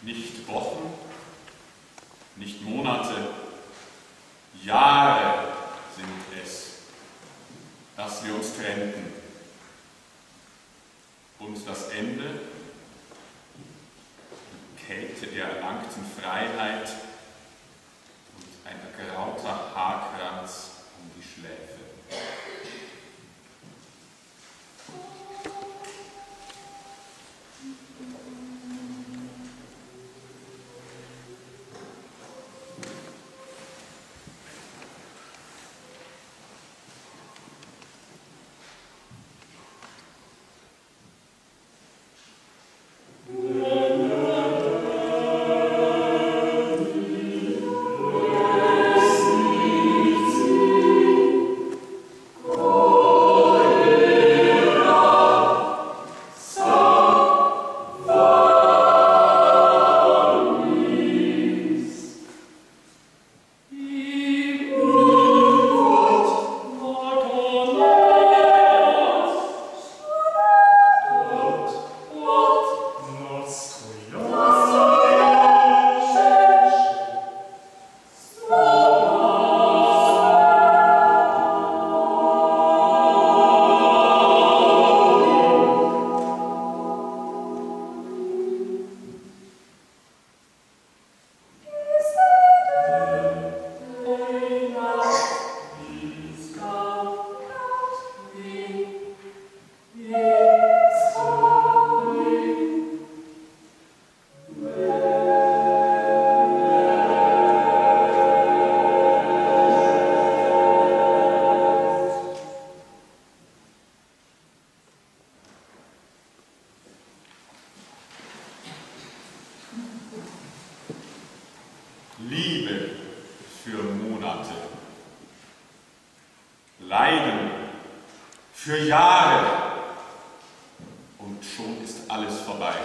Nicht Wochen, nicht Monate, Jahre sind es, dass wir uns trennten. Und das Ende, die Kälte der erlangten Freiheit und ein ergrauter Haarkranz um die Schläfe. Liebe für Monate, Leiden für Jahre und schon ist alles vorbei.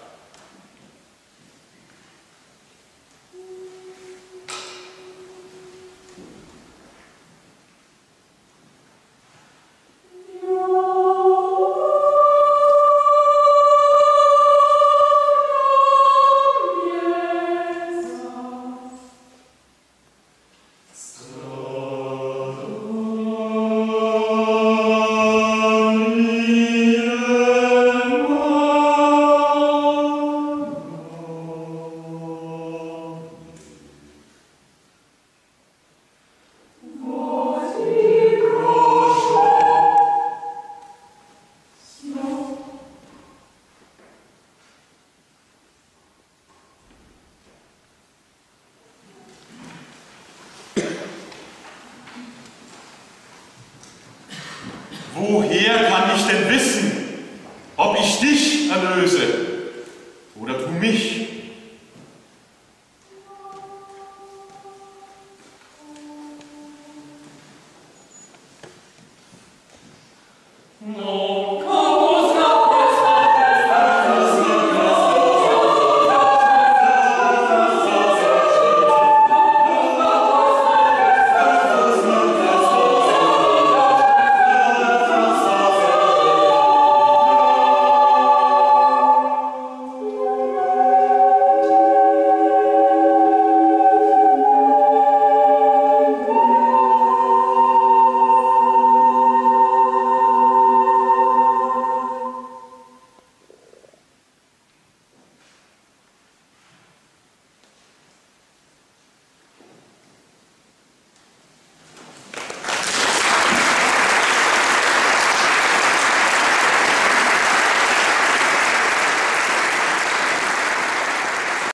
Woher kann ich denn wissen, ob ich dich erlöse oder du mich?